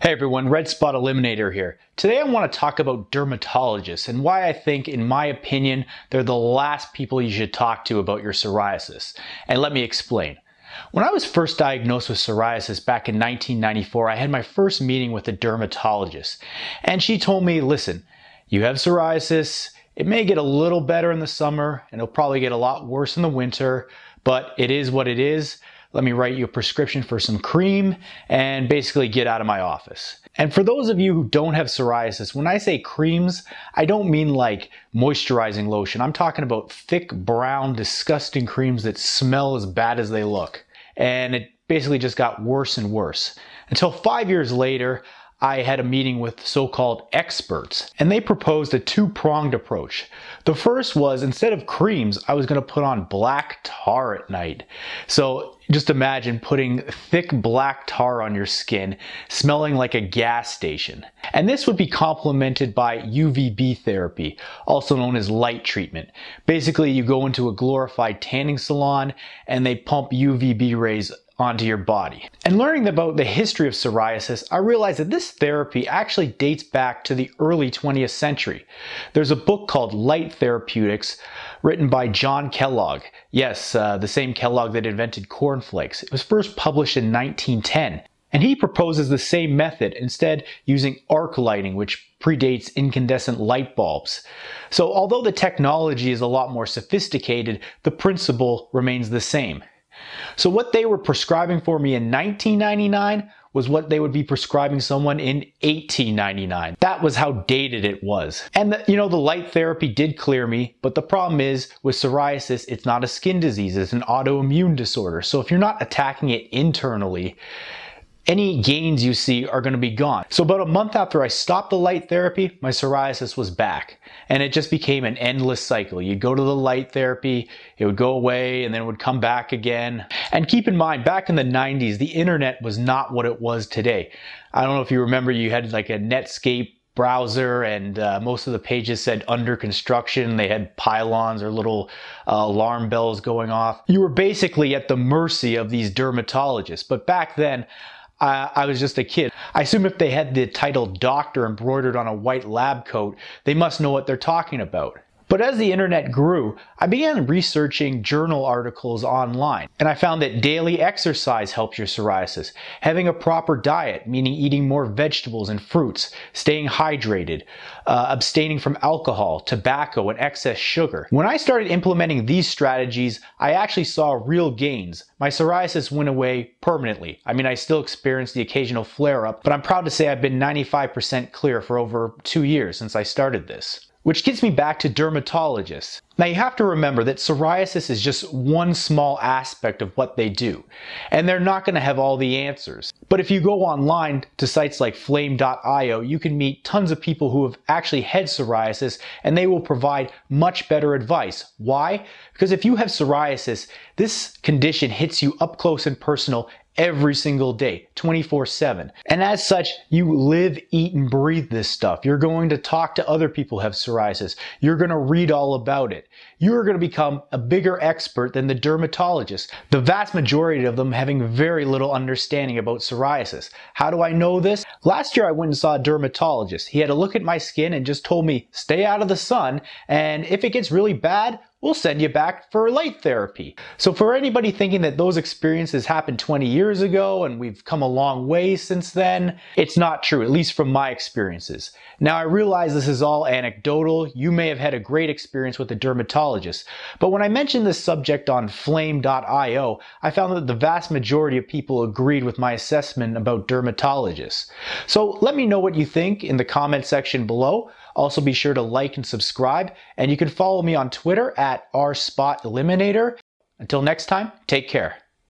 Hey everyone, Red Spot Eliminator here. Today I want to talk about dermatologists and why I think, in my opinion, they're the last people you should talk to about your psoriasis. And let me explain. When I was first diagnosed with psoriasis back in 1994, I had my first meeting with a dermatologist. And she told me, listen, you have psoriasis, it may get a little better in the summer and it'll probably get a lot worse in the winter, but it is what it is. Let me write you a prescription for some cream and basically get out of my office. And for those of you who don't have psoriasis, when I say creams, I don't mean like moisturizing lotion. I'm talking about thick, brown, disgusting creams that smell as bad as they look. And it basically just got worse and worse. Until 5 years later, I had a meeting with so-called experts, and they proposed a two-pronged approach. The first was, instead of creams, I was going to put on black tar at night. So just imagine putting thick black tar on your skin, smelling like a gas station. And this would be complemented by UVB therapy, also known as light treatment. Basically, you go into a glorified tanning salon and they pump UVB rays onto your body. And learning about the history of psoriasis, I realized that this therapy actually dates back to the early 20th century. There's a book called Light Therapeutics written by John Kellogg. Yes, the same Kellogg that invented cornflakes. It was first published in 1910. And he proposes the same method, instead using arc lighting, which predates incandescent light bulbs. So although the technology is a lot more sophisticated, the principle remains the same. So what they were prescribing for me in 1999 was what they would be prescribing someone in 1899. That was how dated it was. And the light therapy did clear me, but the problem is with psoriasis, it's not a skin disease, it's an autoimmune disorder. So if you're not attacking it internally, any gains you see are going to be gone. So about a month after I stopped the light therapy, my psoriasis was back. And it just became an endless cycle. You'd go to the light therapy, it would go away, and then it would come back again. And keep in mind, back in the 90s, the internet was not what it was today. I don't know if you remember, you had like a Netscape browser and most of the pages said under construction. They had pylons or little alarm bells going off. You were basically at the mercy of these dermatologists. But back then, I was just a kid. I assume if they had the title doctor embroidered on a white lab coat, they must know what they're talking about. But as the internet grew, I began researching journal articles online, and I found that daily exercise helps your psoriasis. Having a proper diet, meaning eating more vegetables and fruits, staying hydrated, abstaining from alcohol, tobacco, and excess sugar. When I started implementing these strategies, I actually saw real gains. My psoriasis went away permanently. I mean, I still experience the occasional flare-up, but I'm proud to say I've been 95% clear for over 2 years since I started this. Which gets me back to dermatologists. Now you have to remember that psoriasis is just one small aspect of what they do, and they're not going to have all the answers. But if you go online to sites like flame.io, you can meet tons of people who have actually had psoriasis, and they will provide much better advice. Why? Because if you have psoriasis, this condition hits you up close and personal every single day, 24/7. And as such, you live, eat, and breathe this stuff. You're going to talk to other people who have psoriasis. You're going to read all about it. You're going to become a bigger expert than the dermatologist, the vast majority of them having very little understanding about psoriasis. How do I know this? Last year I went and saw a dermatologist. He had a look at my skin and just told me, stay out of the sun, and if it gets really bad, we'll send you back for light therapy. So for anybody thinking that those experiences happened 20 years ago and we've come a long way since then, it's not true, at least from my experiences. Now I realize this is all anecdotal. You may have had a great experience with a dermatologist, but when I mentioned this subject on flame.io, I found that the vast majority of people agreed with my assessment about dermatologists. So let me know what you think in the comment section below. Also be sure to like and subscribe, and you can follow me on Twitter at @rspoteliminator. Until next time, take care.